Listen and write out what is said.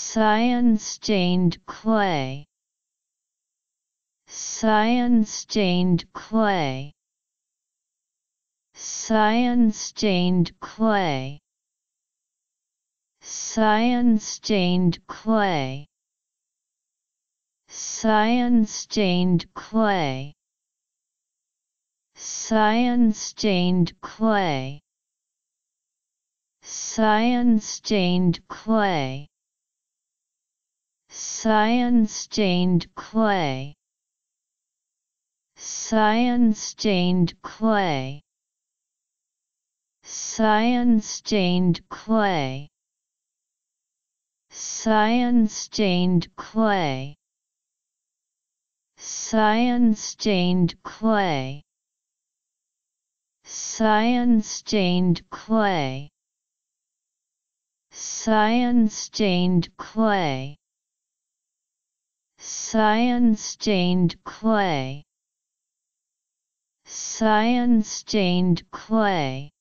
Cyan stained clay. Cyan stained clay. Cyan stained clay. Cyan stained clay. Cyan stained clay. Cyan stained clay. Cyan stained clay. Cyan stained clay. Cyan stained clay. Cyan stained clay. Cyan stained clay. Cyan stained clay. Cyan stained clay. Cyan stained clay. Cyan stained clay. Cyan stained clay.